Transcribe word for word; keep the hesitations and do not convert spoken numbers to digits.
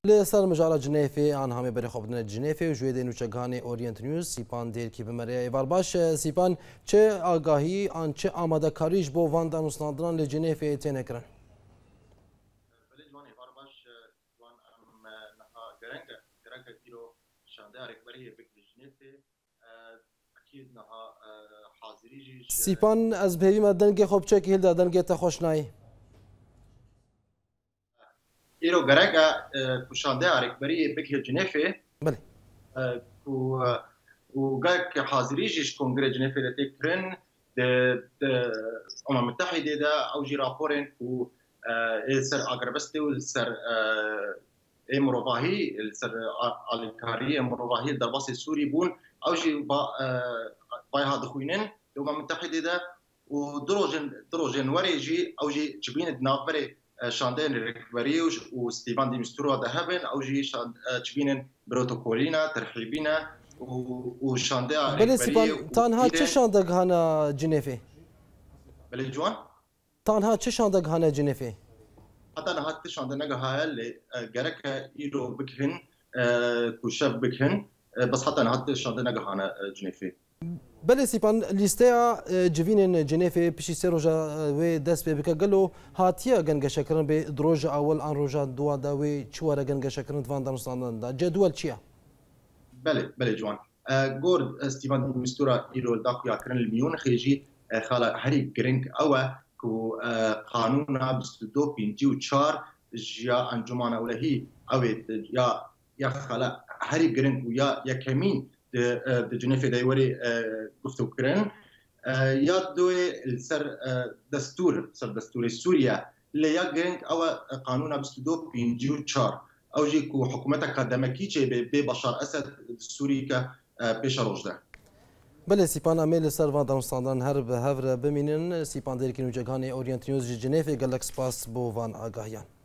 لسر مجال جنیفی آن همه بر خوابدن جنیفی و جوید نوچگان اورینت نیوز سیپان دیر کی بمره ایوار باش سیپان چه آگاهی آن چه آماده کاریش بو وان دانوستاندران لجنیفی تینه کرن. بله جوان ایوار باش جوان ام نها گرنگ گرنگ کیرو شانده ارکبری بک جنیفی اکید نها حاضری جیش. سیپان از بهوی مدنگ خوب چه که هل دادنگ تخوش نای. ایرو گرگا کشانده ارکبری بک جنیفی. بله. و و گرگ حاضری جیش کنگره جنیفی لتکرن د الأمم المتحدة ده أوجي رابورين و سر أغربستي وسر مروفاهي سر الكارية مروفاهي درباسي سوري بون أوجي با باي هاد خوينين الأمم المتحدة ده ودروجن دروجن وريجي أوجي جبين دنافري شاندين ركبري وستيفان دي مستورو ذهبن أوجي شاند جبين بروتوكولينا ترحيبينا وشانده بله سیپان تنها چه شاندگ هانا جنیفی؟ بله جوان تنها چه شاندگ هانا جنیفی؟ حتی نه حتی شانده نگه های لی گرک ایرو بکهن کوشف بکهن بس حتی نه حتی شانده نگه هانا جنیفی. بله سیپان لیسته جوین جنیفی پیشی سه روزه و دست به بکه گلو هاتیه گنگ شکرن به دروج اول آن روزه دو داوی چواره گنگ شکرن دوان دانستان دا جدول چیه؟ بله بله جوان گورد ستیفان دی مستورا ایرو داکو یاکرن المیون خیجی خاله هری گرنگ اوه کو قانون بیست و دو پنجی و چهار جیا انجمان اولهی اوه یا یا خاله هری گرنگ و یا یا کمین د جنیفی دایوری گفتو کرن یا دوی سر دستور سر دستور سوریا لیا گرنگ اوه قانون بیست و دو پنجی و چهار اوجی کو حکومت قدمکی چه به بشار اسد سوری که پیش روش ده. بله سیپان امیل سر و دانستاندن هر به هفر بمینن سیپان دیر که نوچگان اورینت نیوز جنیفی گلکس پاس بو وان آگاهیان.